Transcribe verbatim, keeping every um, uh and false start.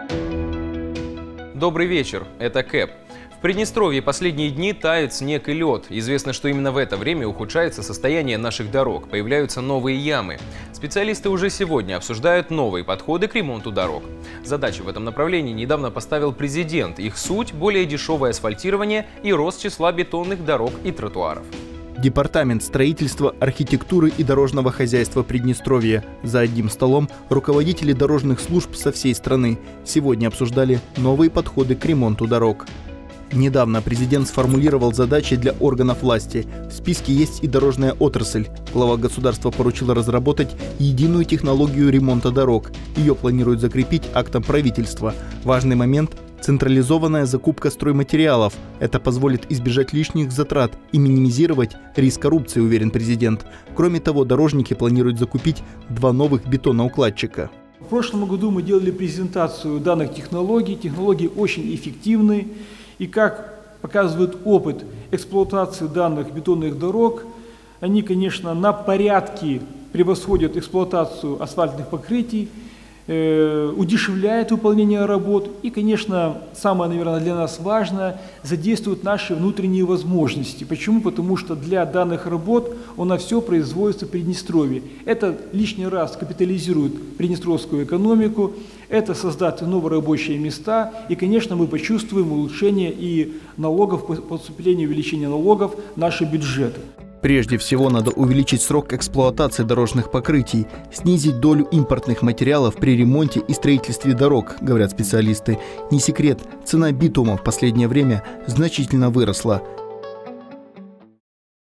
Добрый вечер, это КЭП. В Приднестровье последние дни тает снег и лед. Известно, что именно в это время ухудшается состояние наших дорог, появляются новые ямы. Специалисты уже сегодня обсуждают новые подходы к ремонту дорог. Задачи в этом направлении недавно поставил президент. Их суть – более дешевое асфальтирование и рост числа бетонных дорог и тротуаров. Департамент строительства, архитектуры и дорожного хозяйства Приднестровья. За одним столом руководители дорожных служб со всей страны сегодня обсуждали новые подходы к ремонту дорог. Недавно президент сформулировал задачи для органов власти. В списке есть и дорожная отрасль. Глава государства поручила разработать единую технологию ремонта дорог. Ее планируют закрепить актом правительства. Важный момент – централизованная закупка стройматериалов. Это позволит избежать лишних затрат и минимизировать риск коррупции, уверен президент. Кроме того, дорожники планируют закупить два новых бетоноукладчика. В прошлом году мы делали презентацию данных технологий. Технологии очень эффективны. И как показывает опыт эксплуатации данных бетонных дорог, они, конечно, на порядке превосходят эксплуатацию асфальтных покрытий, э, удешевляют выполнение работ и, конечно, самое, наверное, для нас важное, задействуют наши внутренние возможности. Почему? Потому что для данных работ у нас все производится в Приднестровье. Это лишний раз капитализирует приднестровскую экономику, это создаст новые рабочие места, и, конечно, мы почувствуем улучшение и налогов, поступление увеличения налогов в наши бюджеты. Прежде всего, надо увеличить срок эксплуатации дорожных покрытий, снизить долю импортных материалов при ремонте и строительстве дорог, говорят специалисты. Не секрет, цена битума в последнее время значительно выросла.